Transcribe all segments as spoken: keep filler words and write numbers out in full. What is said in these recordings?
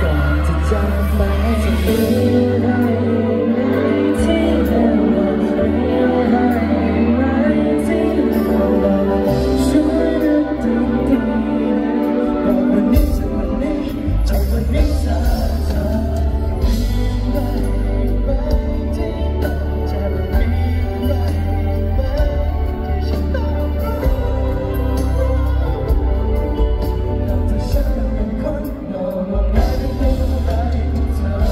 ก่อนจะจากไปจะมีอะไรไหมที่เรามีอะไรไหมที่เราช่วยนึกถึงทีบอกวันนี้จากวันนี้จากวันนี้จะเธอได้ไหมที่เราจะมีอะไรไหมที่ฉันต้องรู้เราจะฉันเป็นคนโง่มองหน้าด้วยตัวอะไรของเธอ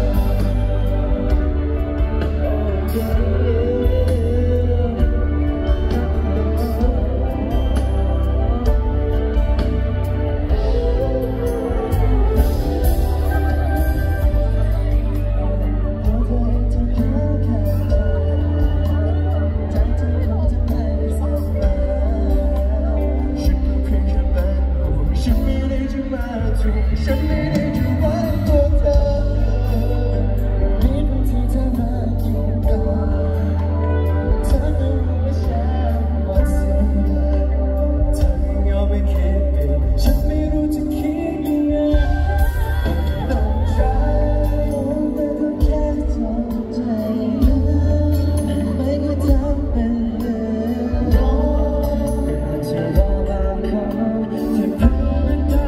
ฉันไม่ได้จะไว้ตัวเธอมีบางทีเธอมาอยู่ก่อนเธอไม่รู้ว่าฉันหมดสิ้นเธอไม่ยอมไม่คิดเองฉันไม่รู้จะคิดยังไงต้องใจแต่ก็แค่จำใจไม่ก็ทำเป็นเรื่องน้อยอาจจะรอบางครั้งที่เพื่อนได้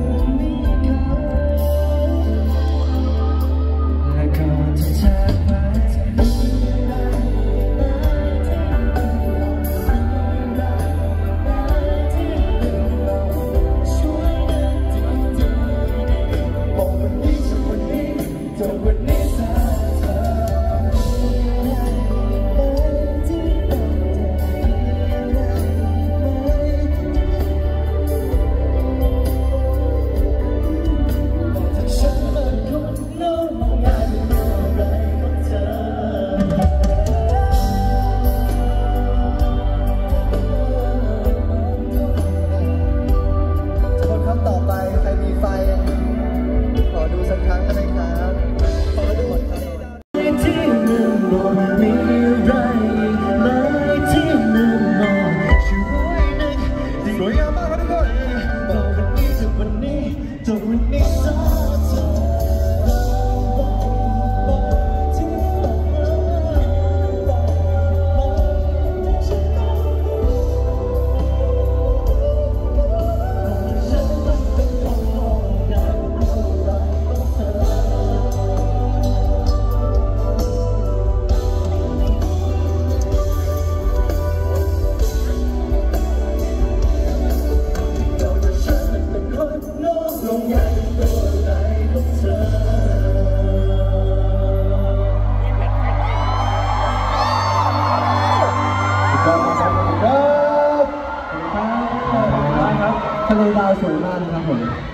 ต่อไปใครมีไฟขอดูสักครั้งได้ไหมครับขอดูที่หนึ่งบอกมีอะไรไหมที่หนึ่งบอกช่วยนึกสวยงามมากครับทุกคนบอกวันนี้จากวันนี้จากวันนี้สาเธอทะเลดาวสวยมากนะครับผม